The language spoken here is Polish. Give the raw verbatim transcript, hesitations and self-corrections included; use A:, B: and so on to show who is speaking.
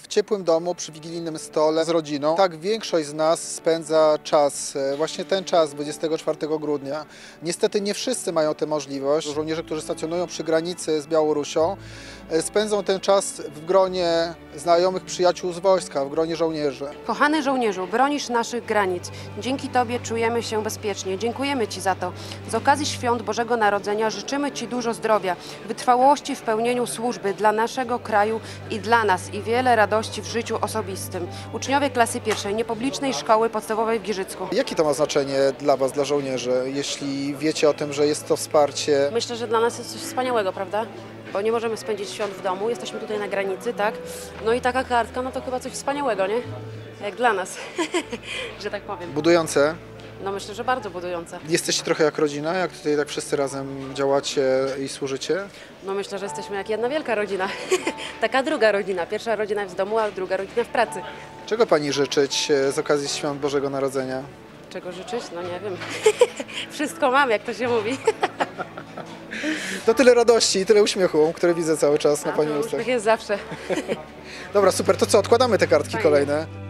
A: w ciepłym domu przy wigilijnym stole z rodziną. Tak większość z nas spędza czas, właśnie ten czas dwudziestego czwartego grudnia. Niestety nie wszyscy mają tę możliwość. Żołnierze, którzy stacjonują przy granicy z Białorusią, spędzą ten czas w gronie znajomych, przyjaciół z wojska, w gronie żołnierzy.
B: Kochany żołnierzu, bronisz naszych granic. Dzięki Tobie czujemy się bezpiecznie. Dziękujemy Ci za to. Z okazji Świąt Bożego Narodzenia życzymy Ci dużo zdrowia, wytrwałości w pełnieniu służby dla naszego kraju i dla nas i wiele radości w życiu osobistym. Uczniowie klasy pierwszej Niepublicznej Szkoły Podstawowej w Giżycku.
A: Jakie to ma znaczenie dla Was, dla żołnierzy, jeśli wiecie o tym, że jest to wsparcie?
B: Myślę, że dla nas jest coś wspaniałego, prawda? Bo nie możemy spędzić świąt w domu, jesteśmy tutaj na granicy, tak? No i taka kartka, no to chyba coś wspaniałego, nie? Jak dla nas, że tak powiem.
A: Budujące?
B: No myślę, że bardzo budujące.
A: Jesteście trochę jak rodzina, jak tutaj tak wszyscy razem działacie i służycie?
B: No myślę, że jesteśmy jak jedna wielka rodzina. Taka druga rodzina. Pierwsza rodzina jest w domu, a druga rodzina w pracy.
A: Czego Pani życzyć z okazji Świąt Bożego Narodzenia?
B: Czego życzyć? No nie wiem. Wszystko mam, jak to się mówi.
A: To tyle radości i tyle uśmiechu, które widzę cały czas na
B: A,
A: Pani
B: no,
A: ustach.
B: uśmiech jest zawsze.
A: Dobra, super. To co, odkładamy te kartki
B: Fajnie.
A: kolejne?